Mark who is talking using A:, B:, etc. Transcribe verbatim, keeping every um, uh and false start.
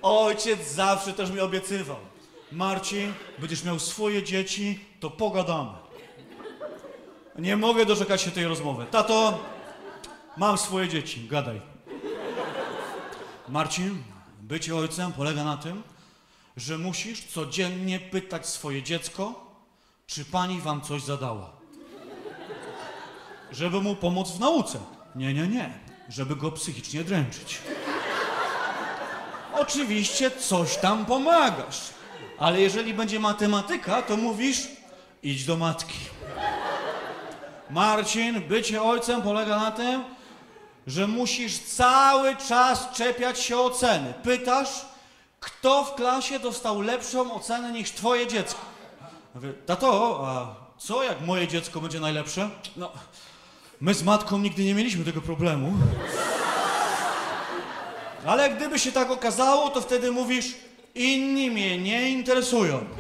A: Ojciec zawsze też mi obiecywał. Marcin, będziesz miał swoje dzieci, to pogadamy. Nie mogę doczekać się tej rozmowy. Tato, mam swoje dzieci, gadaj. Marcin, bycie ojcem polega na tym, że musisz codziennie pytać swoje dziecko, czy pani wam coś zadała. Żeby mu pomóc w nauce. Nie, nie, nie. Żeby go psychicznie dręczyć. Oczywiście coś tam pomagasz. Ale jeżeli będzie matematyka, to mówisz, idź do matki. Marcin, bycie ojcem polega na tym, że musisz cały czas czepiać się oceny. Pytasz, kto w klasie dostał lepszą ocenę niż twoje dziecko. Mówię, tato, a co jak moje dziecko będzie najlepsze? No, my z matką nigdy nie mieliśmy tego problemu. Ale gdyby się tak okazało, to wtedy mówisz, inni mnie nie interesują.